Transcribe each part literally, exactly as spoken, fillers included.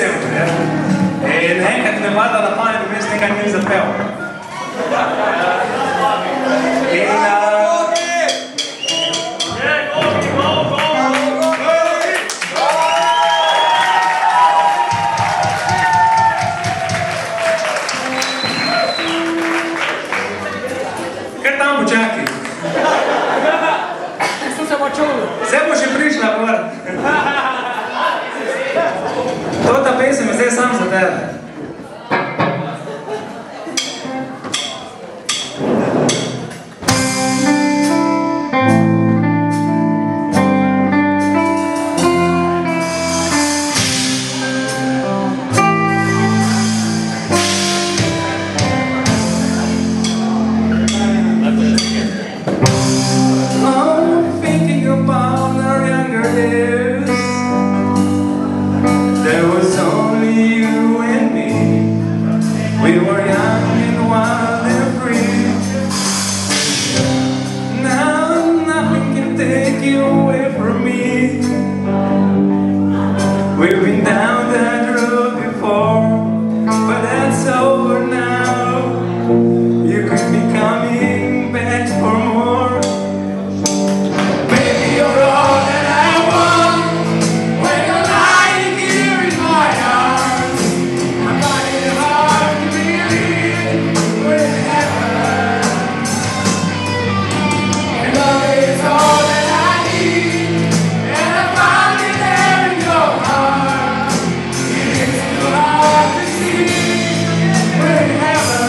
sempre, né? E neanche ne vada alla pane di queste cannise a peo. E la... Kaj tamo čaki? Što se počulo? Vse bo še prišla gor. Tota pesem je zdaj sam za tebe. We were young and wild and free. Now nothing can take you away from me. We've been down that road before, but that's over now. You could be coming back for more. Baby, you're all that I want. When you're lying here in my arms, I'm finding it hard to believe we're in heaven. And love is all that I need, and I found it there in your heart. It's too hard to see we're in heaven.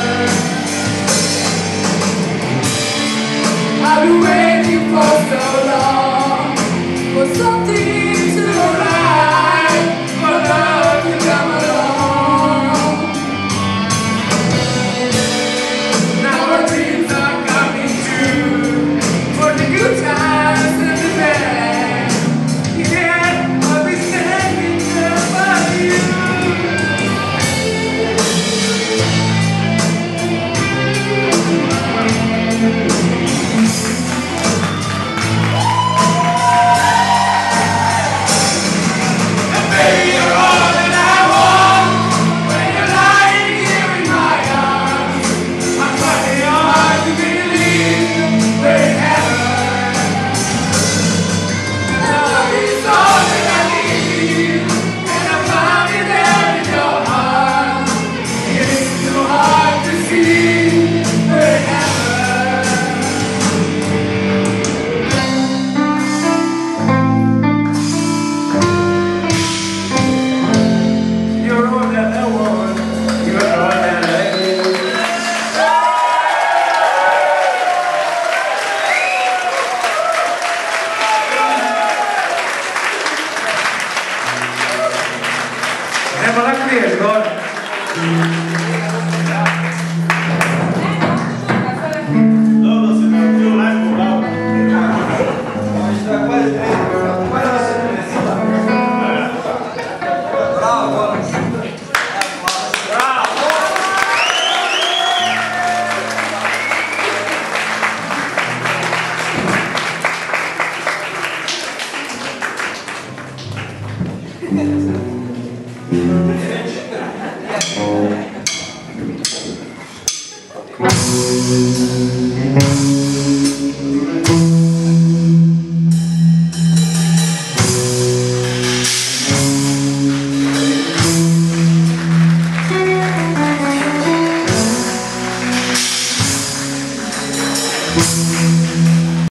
I've been waiting for so long.